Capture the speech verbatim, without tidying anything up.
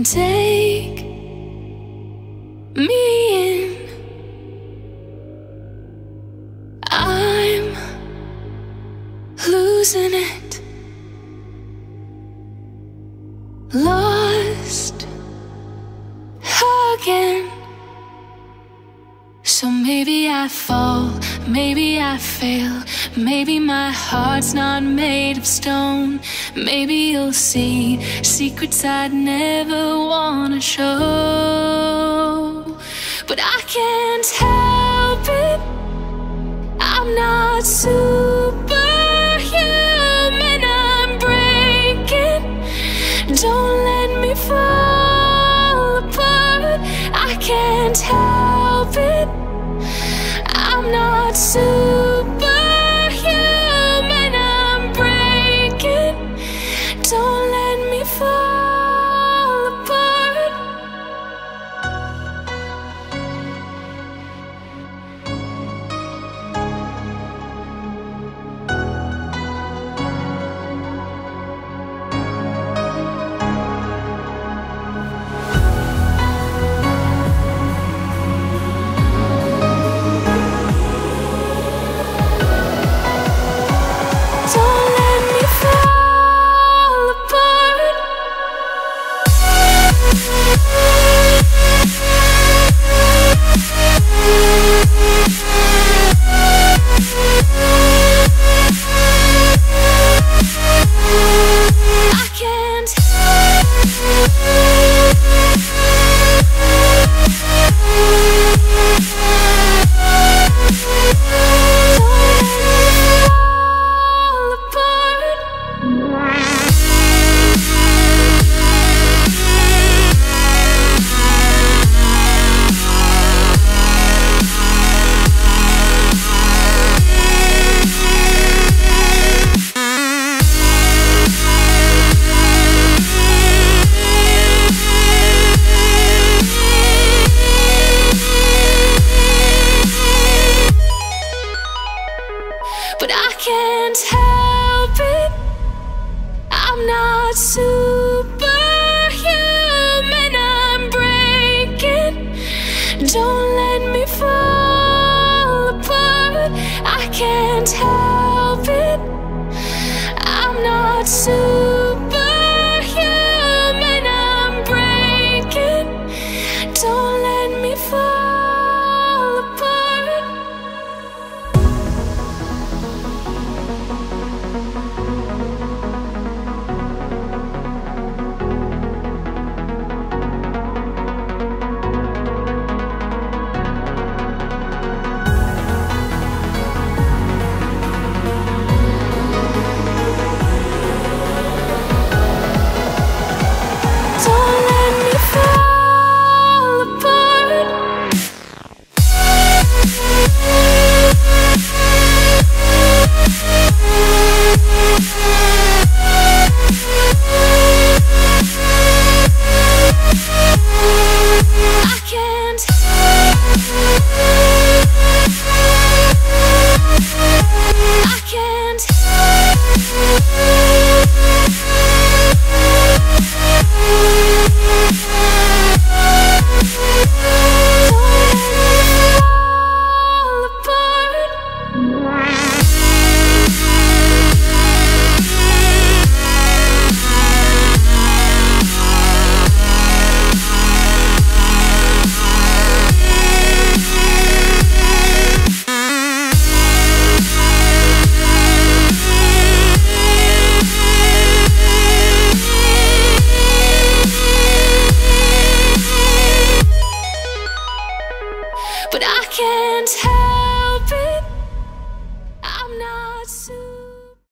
take me in. I'm losing it, lost again. So maybe I fall, maybe I fail, maybe my heart's not made of stone. Maybe you'll see secrets I'd never wanna show. But I can't help it, I'm not superhuman. I'm breaking, don't let me fall apart. I can't help it, I'm not superhuman. I'm breaking, don't let me fall apart. Don't let me fall apart. I can't. But I can't help it, I'm not superhuman. I'm breaking, don't let me fall apart. I can't help it, I'm not superhuman. I'm breaking, don't let me fall apart. Don't let me fall apart. I can't. I can't. But I can't help